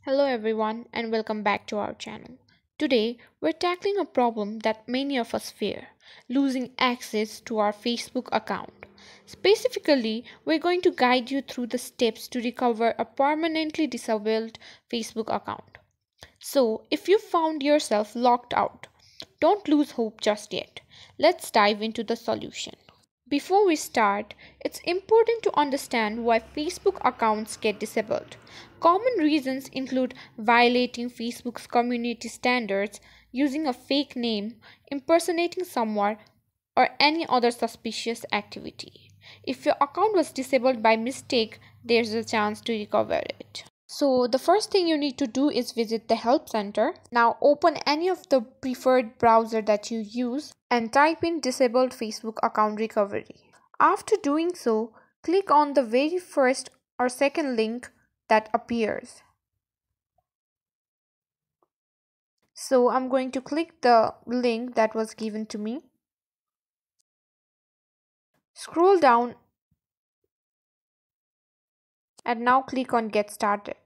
Hello everyone and welcome back to our channel. Today we're tackling a problem that many of us fear, losing access to our Facebook account. Specifically, we're going to guide you through the steps to recover a permanently disabled Facebook account. So, if you found yourself locked out, don't lose hope just yet. Let's dive into the solution. Before we start, it's important to understand why Facebook accounts get disabled. Common reasons include violating Facebook's community standards, using a fake name, impersonating someone, or any other suspicious activity. If your account was disabled by mistake, there's a chance to recover it. So the first thing you need to do is visit the help center. Now open any of the preferred browser that you use and type in disabled Facebook account recovery. After doing so, click on the very first or second link that appears. So I'm going to click the link that was given to me. Scroll down and now click on get started.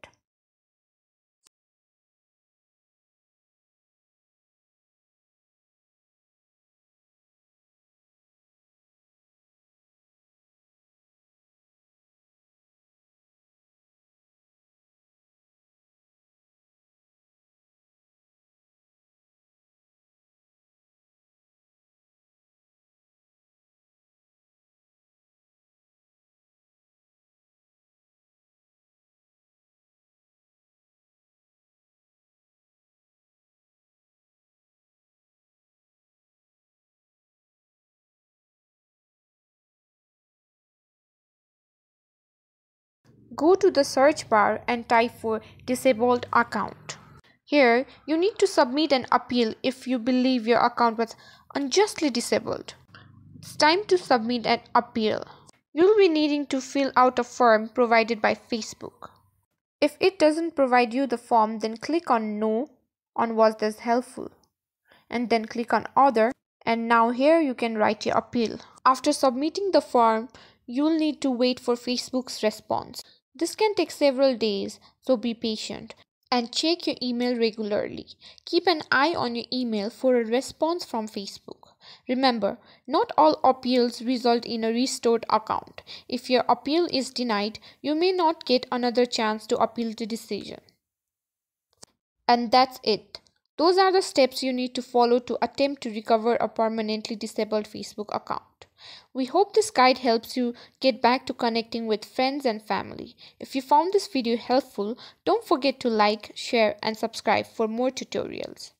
Go to the search bar and type for disabled account. Here, you need to submit an appeal if you believe your account was unjustly disabled. It's time to submit an appeal. You'll be needing to fill out a form provided by Facebook. If it doesn't provide you the form, then click on No on Was This Helpful? And then click on Other, and now here you can write your appeal. After submitting the form, you'll need to wait for Facebook's response. This can take several days, so be patient and check your email regularly. Keep an eye on your email for a response from Facebook. Remember, not all appeals result in a restored account. If your appeal is denied, you may not get another chance to appeal the decision. And that's it. Those are the steps you need to follow to attempt to recover a permanently disabled Facebook account. We hope this guide helps you get back to connecting with friends and family. If you found this video helpful, don't forget to like, share, and subscribe for more tutorials.